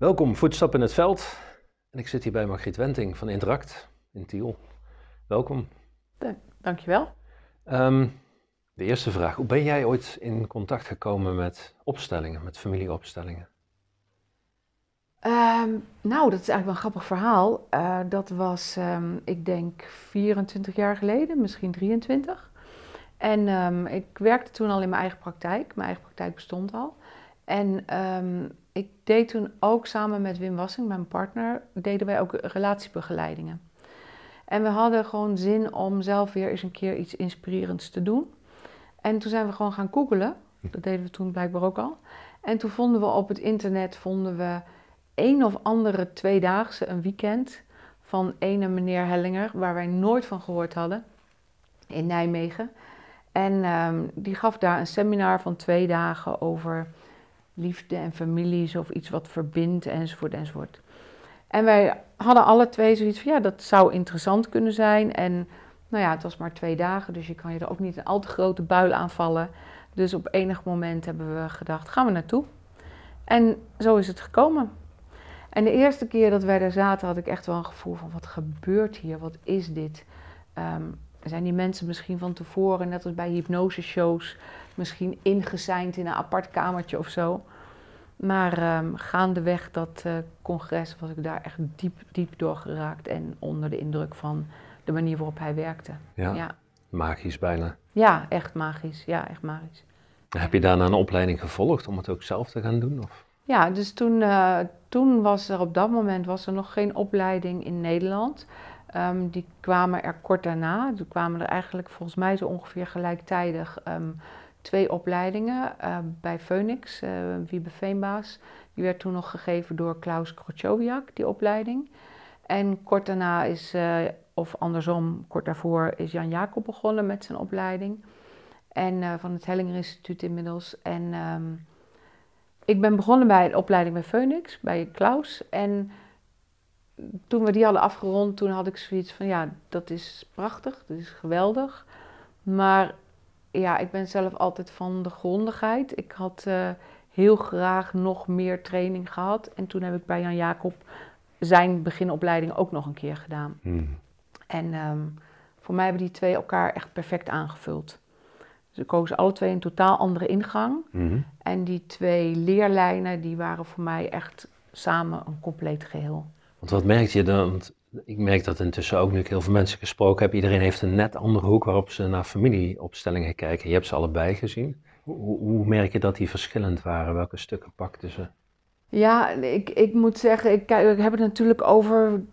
Welkom, Voetstap in het Veld. En ik zit hier bij Margriet Wenting van Interact in Tiel. Welkom. Dankjewel. De eerste vraag. Hoe ben jij ooit in contact gekomen met opstellingen, met familieopstellingen? Nou, dat is eigenlijk wel een grappig verhaal. Dat was, ik denk, 24 jaar geleden, misschien 23. En ik werkte toen al in mijn eigen praktijk. Mijn eigen praktijk bestond al. En ik deed toen ook samen met Wim Wassing, mijn partner, deden wij ook relatiebegeleidingen. En we hadden gewoon zin om zelf weer eens een keer iets inspirerends te doen. En toen zijn we gewoon gaan googlen. Dat deden we toen blijkbaar ook al. En toen vonden we op het internet een of andere tweedaagse, een weekend, van ene meneer Hellinger, waar wij nooit van gehoord hadden, in Nijmegen. En die gaf daar een seminar van 2 dagen over liefde en families of iets wat verbindt enzovoort enzovoort. En wij hadden alle twee zoiets van, ja, dat zou interessant kunnen zijn. En nou ja, het was maar 2 dagen, dus je kan je er ook niet een al te grote buil aanvallen. Dus op enig moment hebben we gedacht, gaan we naartoe. En zo is het gekomen. En de eerste keer dat wij daar zaten, had ik echt wel een gevoel van, wat gebeurt hier? Wat is dit? Zijn die mensen misschien van tevoren, net als bij hypnoseshows, misschien ingeseind in een apart kamertje of zo? Maar gaandeweg dat congres was ik daar echt diep door geraakt en onder de indruk van de manier waarop hij werkte. Ja, magisch bijna. Ja, echt magisch. Ja, echt magisch. Heb je daarna een opleiding gevolgd om het ook zelf te gaan doen? Of? Ja, dus toen was er op dat moment nog geen opleiding in Nederland. Die kwamen er kort daarna. Toen kwamen er eigenlijk volgens mij zo ongeveer gelijktijdig 2 opleidingen bij Phoenix, Wiebe Veenbaas. Die werd toen nog gegeven door Klaus Krochowiak, die opleiding. En kort daarna of andersom, kort daarvoor is Jan Jacob begonnen met zijn opleiding. En van het Hellinger Instituut inmiddels. En ik ben begonnen bij de opleiding bij Phoenix, bij Klaus. En toen we die hadden afgerond, toen had ik zoiets van, ja, dat is prachtig, dat is geweldig. Maar ja, ik ben zelf altijd van de grondigheid. Ik had heel graag nog meer training gehad. En toen heb ik bij Jan Jacob zijn beginopleiding ook nog een keer gedaan. En voor mij hebben die 2 elkaar echt perfect aangevuld. Dus we kozen alle 2 een totaal andere ingang. En die 2 leerlijnen, die waren voor mij echt samen een compleet geheel. Want wat merk je dan? Want ik merk dat intussen ook, nu ik heel veel mensen gesproken heb, iedereen heeft een net andere hoek waarop ze naar familieopstellingen kijken. Je hebt ze allebei gezien. Hoe merk je dat die verschillend waren? Welke stukken pakten ze? Ja, ik moet zeggen, ik heb het natuurlijk over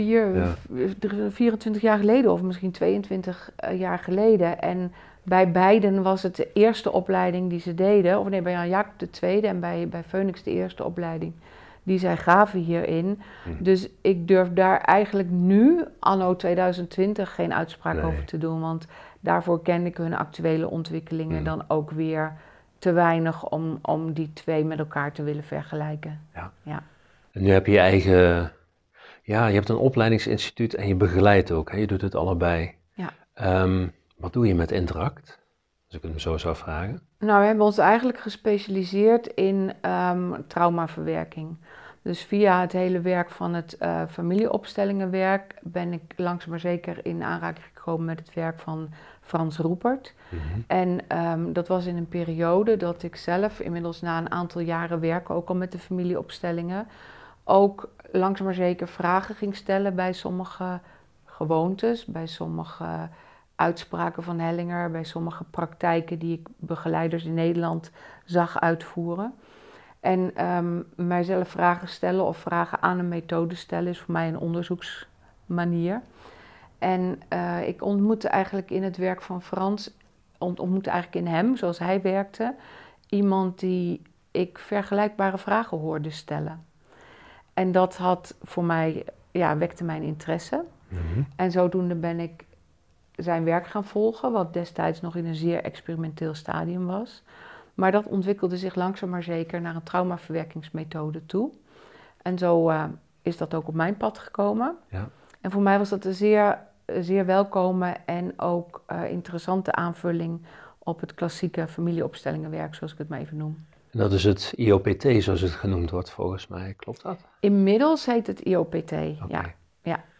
24 jaar geleden of misschien 22 jaar geleden. En bij beiden was het de eerste opleiding die ze deden. Of nee, bij Jan Jacob de tweede en bij Phoenix de eerste opleiding die zij gaven hierin. Dus ik durf daar eigenlijk nu, anno 2020, geen uitspraak over te doen. Want daarvoor ken ik hun actuele ontwikkelingen dan ook weer te weinig om die 2 met elkaar te willen vergelijken. Ja. En nu heb je je eigen, je hebt een opleidingsinstituut en je begeleidt ook, hè? Je doet het allebei. Ja. Wat doe je met Interact? Als ik het me zo zou vragen. Nou, we hebben ons eigenlijk gespecialiseerd in traumaverwerking. Dus via het hele werk van het familieopstellingenwerk ben ik langzaam maar zeker in aanraking gekomen met het werk van Frans Roepert. En dat was in een periode dat ik zelf inmiddels na een aantal jaren werken, ook al met de familieopstellingen, ook langzaam maar zeker vragen ging stellen bij sommige gewoontes, bij sommige uitspraken van Hellinger, bij sommige praktijken die ik begeleiders in Nederland zag uitvoeren. En mijzelf vragen stellen of vragen aan een methode stellen is voor mij een onderzoeksmanier. En ik ontmoette eigenlijk in het werk van Frans, ontmoette eigenlijk in hem, zoals hij werkte, iemand die ik vergelijkbare vragen hoorde stellen. En dat had voor mij, wekte mijn interesse. En zodoende ben ik zijn werk gaan volgen, wat destijds nog in een zeer experimenteel stadium was. Maar dat ontwikkelde zich langzaam maar zeker naar een traumaverwerkingsmethode toe. En zo is dat ook op mijn pad gekomen. Ja. En voor mij was dat een zeer welkome en ook interessante aanvulling op het klassieke familieopstellingenwerk, zoals ik het maar even noem. En dat is het IOPT, zoals het genoemd wordt, volgens mij. Klopt dat? Inmiddels heet het IOPT, Oké. ja. Ja.